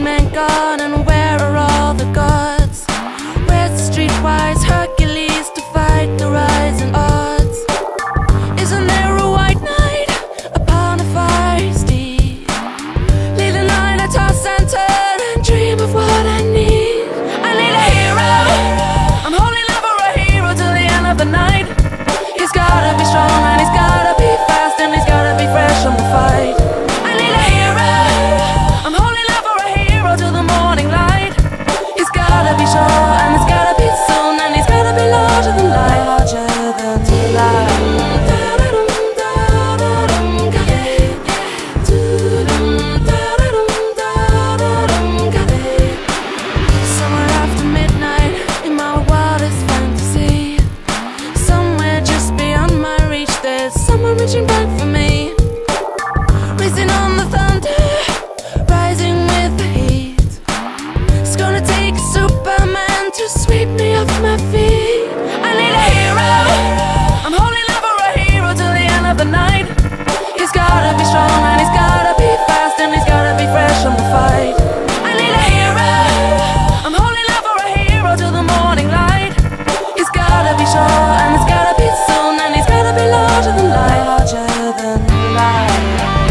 man gone, and where are all the gods? Where's the streetwise Hercules to fight the rising odds? Isn't there a white knight upon a fiery steed? Late at night I toss and turn and dream of what I need. I need a hero. I'm holding out for a hero till the end of the night. He's gotta be strong and he's gotta be fast and he's gotta be fresh on the fight. I need a hero. I'm holding out for a hero till the morning light. He's gotta be sure and he's gotta be soon and he's gotta be larger than life. Larger than life. Somewhere after midnight in my wildest fantasy, somewhere just beyond my reach, there's someone reaching back for me. Racing on the thunder, rising with the heat. It's gonna take a Superman to sweep me off my feet. I need a hero. I'm holding out for a hero till the end of the night. He's gotta be strong and he's gotta be fast and he's gotta be fresh on the fight. I need a hero. I'm holding out for a hero till the morning light. He's gotta be sure and he's gotta be soon and he's gotta be larger than life. Larger than life.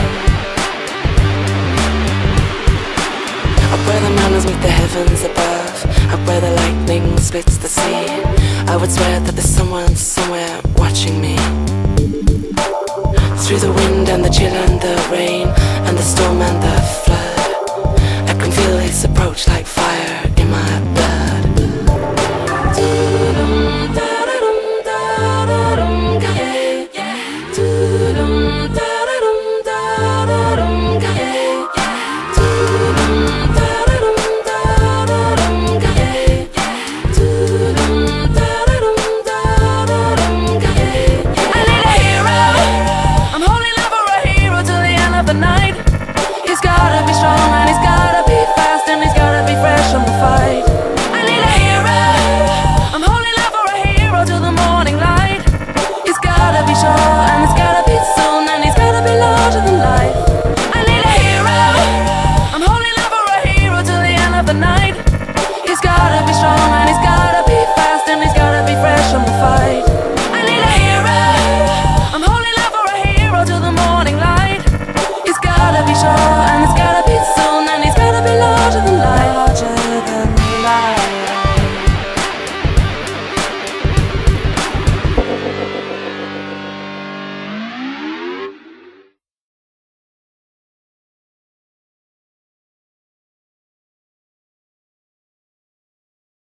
Up where the mountains meet the heavens above, up where the lightning splits the sea, I would swear that there's someone somewhere watching me. Through the wind and the chill and the rain and the storm and the